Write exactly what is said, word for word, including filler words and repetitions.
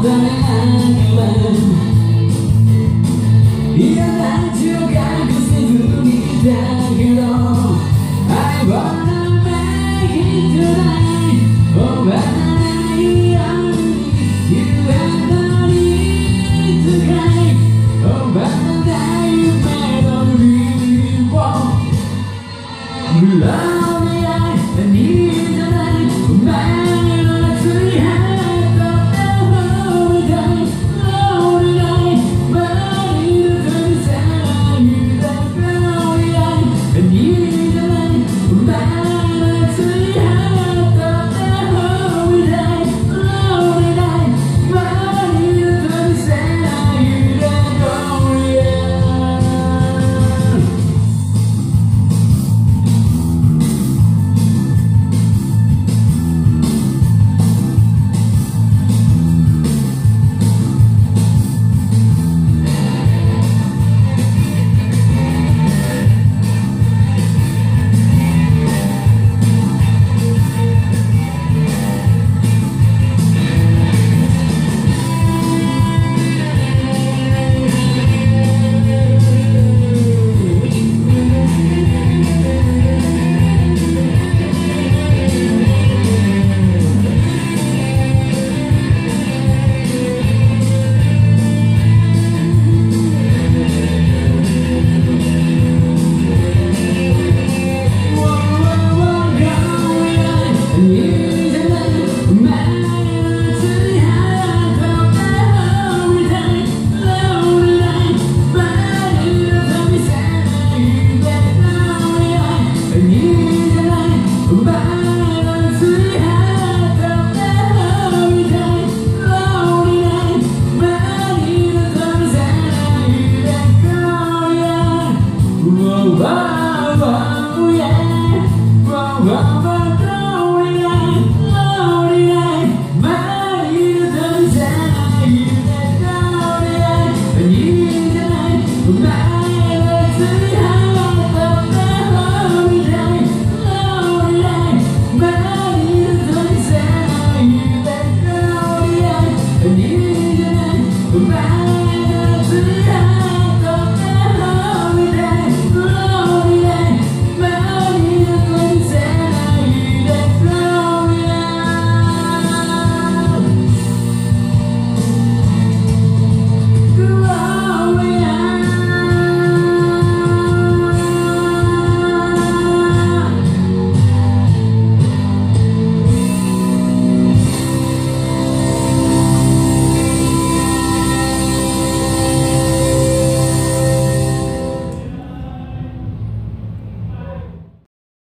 いやな血を隠せずにいたけど I wanna make it tonight 終わらないように You and me いつか終わらない夢のリボン Lonely I need the light お前の熱いハートで Lonely I Lonely I 周りの旅さないで Lonely I need the light お前の熱いハートで Lonely I Lonely I 周りの旅さないで Lonely I Wow, wow, yeah. Wow, wow, wow.